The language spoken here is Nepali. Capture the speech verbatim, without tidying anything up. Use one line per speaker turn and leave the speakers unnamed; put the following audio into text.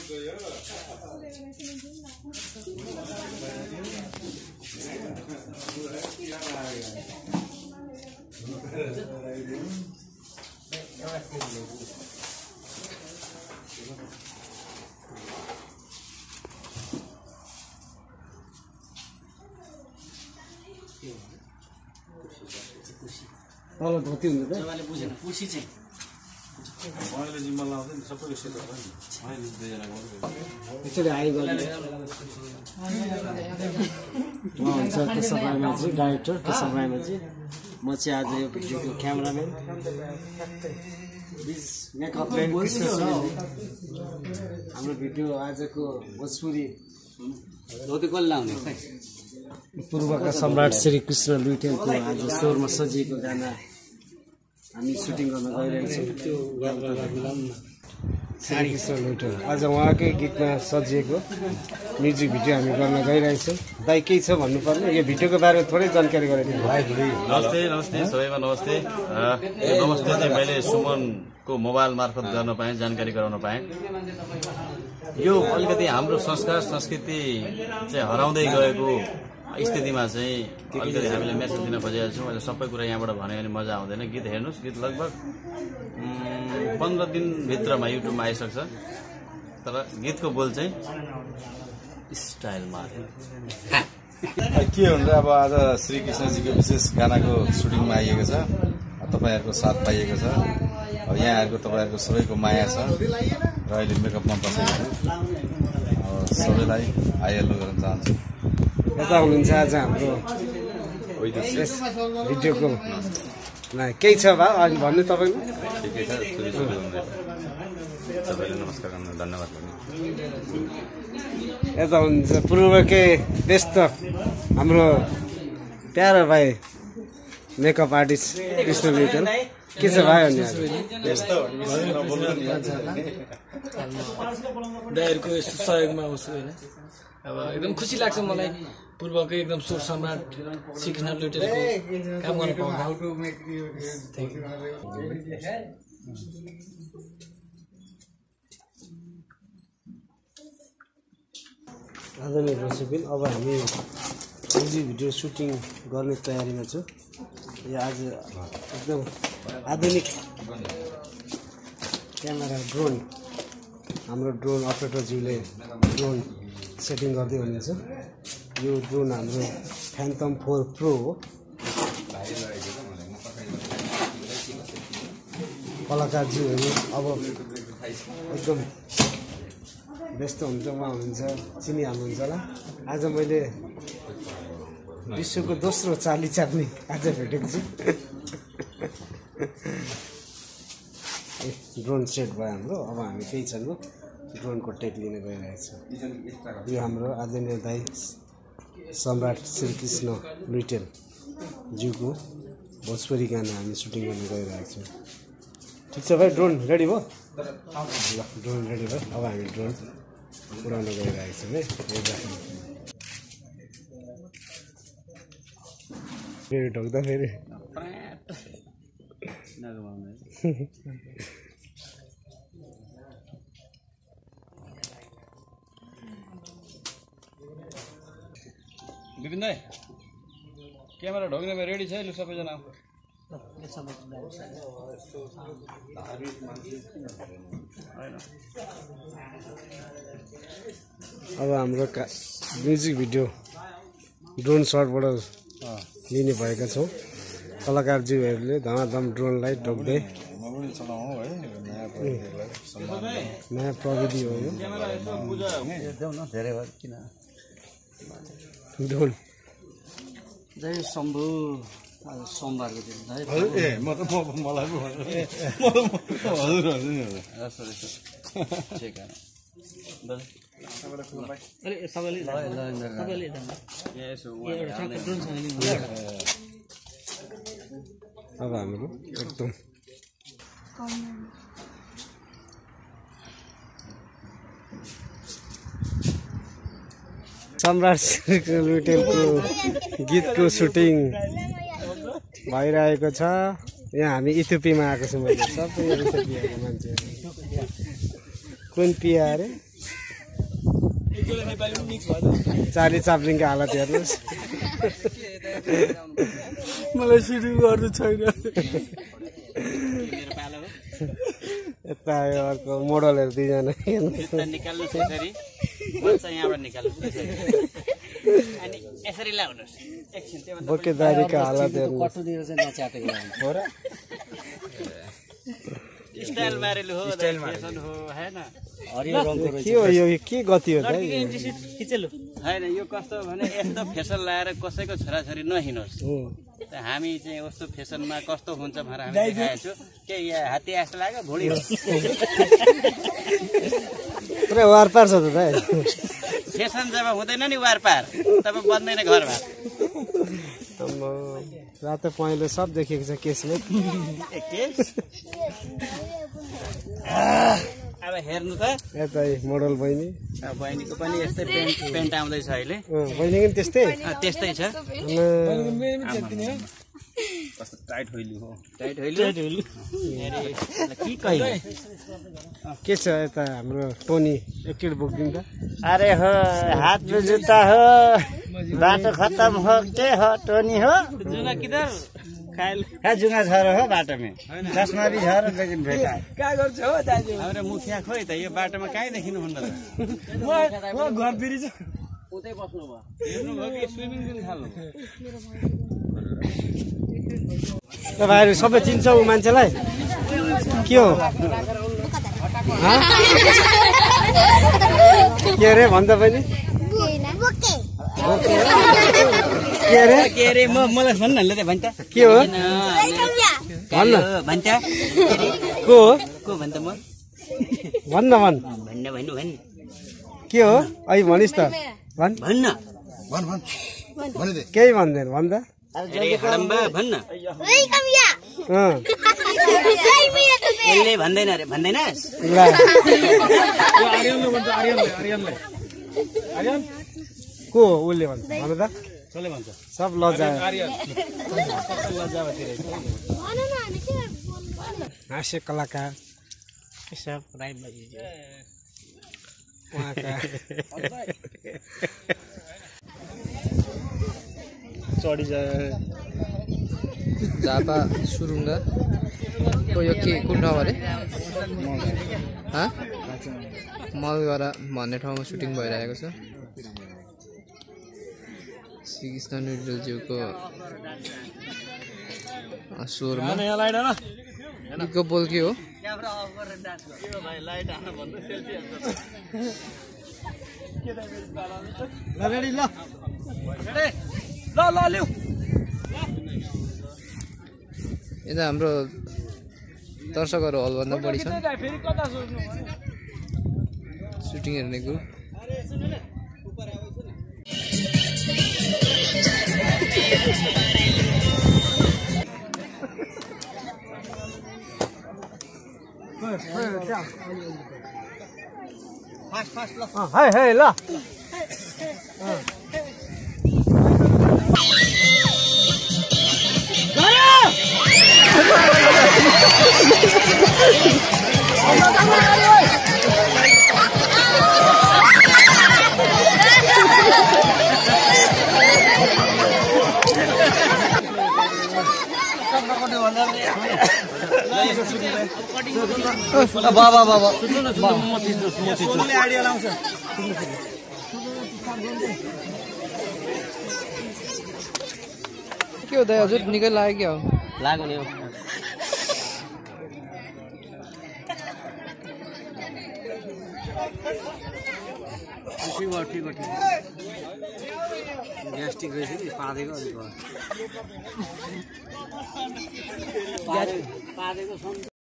तल धोती हुन्छ त
जवाले बुझेन कुसी चाहिँ
मैले जिम्मा लाउँदै सबैको सेट होला नि मैले दुईजना
यसरी हाई गर्ने उहाँ हुन्छ केशव राईमा चाहिँ डाइरेक्टर केशव राईमा चाहिँ म चाहिँ आज यो भिडियोको क्यामराम्यान please makeup man Krishna Sunil हाम्रो भिडियो आजको भोजपुरी
धोती कसले लाउने खै
पूर्वका सम्राट श्री कृष्ण लुइटेलको आज स्वरमा सजिएको गाना हामी सुटिङ गर्न गइरहेछौँ त्यो श्री कृष्ण लुइटेल आज उहाँकै गीतमा सजिएको म्युजिक भिडियो हामी गर्न गइरहेछौँ दाइ केही छ भन्नुपर्ने यो भिडियोको बारेमा थोरै जानकारी गराइदिनु
नमस्ते नमस्ते सबैमा नमस्ते नमस्ते चाहिँ मैले सुमनको मोबाइल मार्फत गर्न पाएँ जानकारी गराउन पाएँ यो अलिकति हाम्रो संस्कार संस्कृति चाहिँ हराउँदै गएको स्थितिमा चाहिँ अलिकति हामीले मेसेज दिन खोजेका छौँ अहिले सबै कुरा यहाँबाट भन्यो भने मजा आउँदैन गीत हेर्नुहोस् गीत लगभग पन्ध्र दिनभित्रमा युट्युबमा आइसक्छ तर गीतको बोल चाहिँ स्टाइलमा
के हुन्छ अब आज श्री कृष्णजीको विशेष गानाको सुटिङमा आइएको छ तपाईँहरूको साथ पाइएको छ अब यहाँहरूको तपाईँहरूको सबैको माया छ र अहिले मेकअपमा बसेको छु सबैलाई आइएल्लो गर्न चाहन्छु
यता हुनुहुन्छ आज हाम्रो भिडियोको केही छ भा अनि भन्नु तपाईँको
ठिकै छ सबैले नमस्कार गर्न धन्यवाद
यता हुनुहुन्छ पूर्वकै व्यस्त हाम्रो प्यारो भाइ मेकअप आर्टिस्ट कृष्ण लुइटेल के छ भाइ अनि
दाइहरुको यस्तो सहयोगमा आउँछु हैन अब एकदम खुसी लाग्छ मलाई पूर्वकै एकदम स्वर सम्राट श्री कृष्ण लुइटेलको काम गर्न पाउँदा
आदरणीय दर्शकबिन अब हामी म्युजिक भिडियो सुटिङ गर्ने तयारीमा छु यो आज एकदम आधुनिक क्यामेरा ड्रोन हाम्रो ड्रोन अपरेटरज्यूले ड्रोन सेटिङ गर्दै हुनुहुन्छ यो ड्रोन हाम्रो फ्यान्टम फोर प्रो हो कलाकारज्यूहरू अब एकदम व्यस्त हुन्छ उहाँ हुनुहुन्छ चिनिहाल्नुहुन्छ होला आज मैले विश्वको दोस्रो चाली चाप्ने आज भेटेको छु ड्रोन सेट भयो हाम्रो अब हामी केही छैन ड्रोनको टेक लिन गइरहेको छ यो हाम्रो आदरणीय दाइ सम्राट श्रीकृष्ण लुइटेल ज्यूको भोजपुरी गाना हामी सुटिङ गर्न गइरहेको छौँ ठिक छ भाइ ड्रोन रेडी भयो ल ड्रोन रेडी भयो अब हामी ड्रोन उडाउन गइरहेको छौँ है फेरि ढोक्दा फेरि
विपिन दाइ क्यामेरा ढोक्ने रेडी छ लु सबैजना
अब हाम्रो म्युजिक भिडियो ड्रोन शटबाट लिने भएका छौँ कलाकारज्यूहरूले धमाधम ड्रोनलाई ढोक्दै नयाँ प्रविधि हो यो ड्रोन
जय शम्भु सोमबारको दिन
ए म त मलाई
अब हाम्रो एकदम सम्राट श्री लुइटेलको गीतको सुटिङ भइरहेको छ यहाँ हामी इथियोपियामा आएको छौँ मैले सबै इथियोपियाको मान्छेहरू कुन पिया अरे चार्ली चाप्लिनको हालत हेर्नुहोस्
मलाई सुटिङ गर्नु छैन
यता आयो अर्को मोडलहरू दुईजना
निकाल्नु यसरी बच्चा यहाँबाट निकाल्नु अनि यसरी लाउनुहोस् एकछिन त्यो
बोकेदारीको हालत हेर्नु
कटु दिएर चाहिँ नच्यातेको हो र स्टाइल मारेलु हो स्टाइल मारेलु हो हैन हरियो रङको रहेछ
के हो यो के गति हो त
एन्ट्री सिट खिचेलु हैन यो कस्तो भने यस्तो फेसन लाएर कसैको छोराछोरी नहिँडोस् हामी चाहिँ कस्तो फेसनमा कस्तो हुन्छ भनेर हामी देखाएको छु के यहाँ हात्ती जस्तो लाग्यो भुँडी हो
पुरा वारपार छ त दाइ
फेसन जब हुँदैन नि वारपार तब बन्दैन घरमा
रातो पहेँलो सब देखेको छ केसले
केस अब हेर्नु त
यता मोडल बहिनी
बहिनीको पनि यस्तै पेन्ट पेन्ट आउँदैछ अहिले
बहिनीको पनि त्यस्तै
त्यस्तै छ
कस्तो टाइट होइली हो
टाइट होइली के कहिले
के छ यता हाम्रो टोनी एकटिड बोकिदिनु त
अरे हो हात में जुत्ता हो बाटो खत्म हो के हो टोनी हो जुना किधर खाइल का जुना छ र हो बाटोमा चस्मा भी छ र लेकिन भेटा का गर्छ हो दाजु हाम्रो मुखिया खोइ त यो बाटोमा काई देखिनु हुन्न त म म घर फेरि छ उतै बस्नु भयो हेर्नु भयो कि स्विमिङ पुल खाल्नु
त भाइहरु सबै चिन्छ उ मान्छेलाई के हो के रे भन्दा पनि के रे
के रे म मलाई भन्न ल भन्छ
के हो भन्न
भन्छ
को हो
को भन्छ म
भन्न भन्
भन्न भन्नु भन्
के हो अहिले भनिस् त भन्
भन्न
भन भन भन दे
केही भन्दैन भन्दा
अरे हडम्बा भन्न
अँ
यसले भन्दैन अरे भन्दैनस्
ल
आर्यनले भन्छ आर्यनले आर्यनले आर्यन
को हो उसले भन्छ भन्नु त
कसले भन्छ
सब लजा
आर्यन
हास्य कलाकार
सब राइट बाजी
उहाँका
चढी जाए झापा सुरुङ्गा हो यो के कुन ठाउँ अरे मलगढा भन्ने ठाउँमा सुटिङ भइरहेको छ श्रीकृष्ण नुडलज्यूको स्वरमा गीतको बोल के हो यता हाम्रो दर्शकहरू हलभन्दा बढी छन् सुटिङ हेर्ने ग्रुप
है है ल
बाबा बाबा
के हो दाइ हजुर निकै लाग्यो क्या हो
लाग्यो नि ठिक भयो ठिक भयो ठिक ग्यास्ट्रिक रहेछ नि पादेको अलिक भयो पादेको